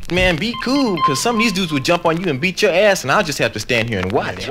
Man, be cool, cause some of these dudes would jump on you and beat your ass, and I'll just have to stand here and watch.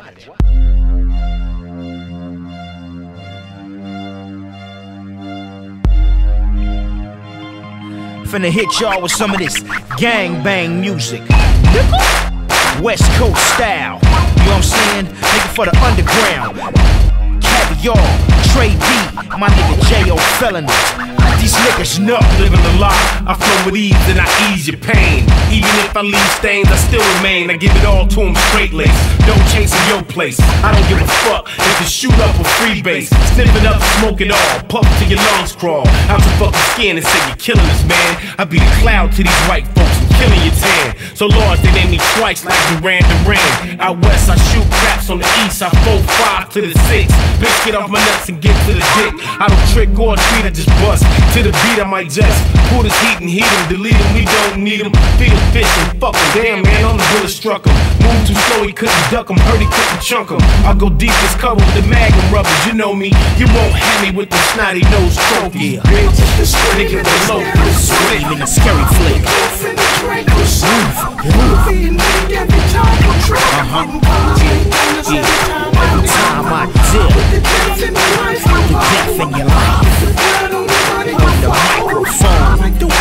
Finna hit y'all with some of this gang bang music, West Coast style. You know what I'm saying? Nigga for the underground. Caviar, Trey D, my nigga J.O. Felonies. These niggas know. Living the lie, I flow with ease and I ease your pain. Even if I leave stains, I still remain. I give it all to them straight lace. Don't chase in your place. I don't give a fuck if you shoot up a free base. Sniff it up, smoke it all, puff till your lungs crawl out your fucking skin and say you're killing us, man. I be the cloud to these white folks and killing your tan. So Lord, they name me twice like Duran Duran. Out west, I shoot craps, on the east, I 4-5 to the 6. Bitch, get off my nuts and get to the dick. I don't trick or treat, I just bust. To the beat, I might just pull this heat and heat him, delete him, we don't need him. Feed him fish and fuck him, damn man, on the bullet struck him. Move too slow, he couldn't duck him, hurt, he couldn't chunk him. I go deep, it's covered with the magnum rubbers, you know me. You won't have me with the snotty nose trophy, bitch. Nigga, the low, sweet, Even a scary flick. Every time I dip, the death in your life. On the microphone,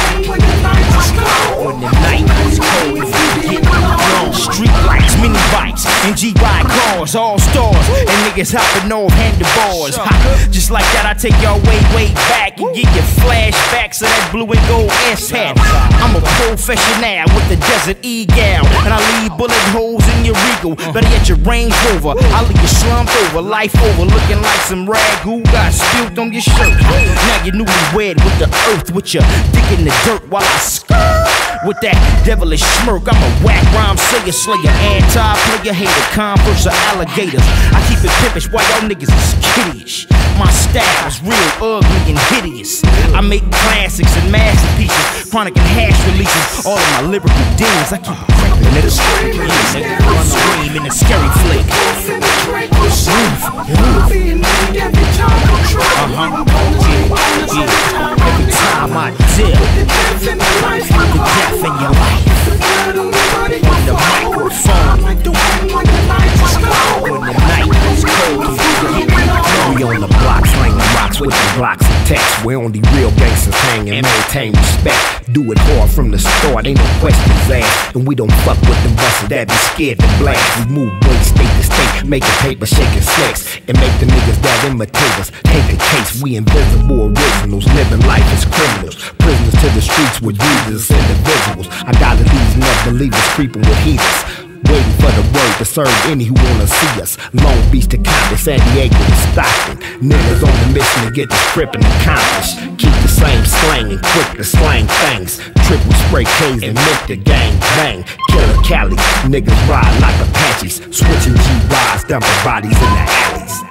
when the night is cold, if you get alone. Street lights, mini bikes, and G-Ride cars, all stars, and niggas hopping off handlebars. Just like that, I take y'all way back and give you flashbacks of that blue and gold S-hat. I'm a professional with the Desert Eagle, and I leave bullet holes in your Regal. Better yet, your Range Rover, I leave you slumped over, life over, looking like some ragu got spilled on your shirt. Now you're newlywed with the earth, with your dick in the dirt while I skirt. With that devilish smirk, I'm a whack rhyme slayer, anti-player, hater, converse of alligators. I keep it pimpish while y'all niggas is kiddyish. My style's real ugly and hideous. I make classics and masterpieces, chronic and hash releases. All of my lyrical demons, I keep it cranking, nigga. Run scream in a scary flick. Every time I dip, the death in your life. On the microphone, when the night is cold, we on the block slinging rocks with the blocks of text. Where only real gangsters hang and maintain respect. Do it hard from the start, ain't no questions asked. And we don't fuck with them busters that be scared to blast. We move weight state to state, making paper, shaking sex, and make the niggas that imitate us take a case. We invisible originals, living life as criminals, prisoners to the streets with Jesus individuals. I got these never-believers creeping with heathens, waiting for the word to serve any who wanna see us. Long Beach to Compton, San Diego to Stockton. Niggas on the mission to get this trippin' accomplished. Keep the same slang and quick to slang things. Triple spray K's and make the gang bang. Killer Cali, niggas ride like Apaches, switching G-Rides, dumping bodies in the alleys.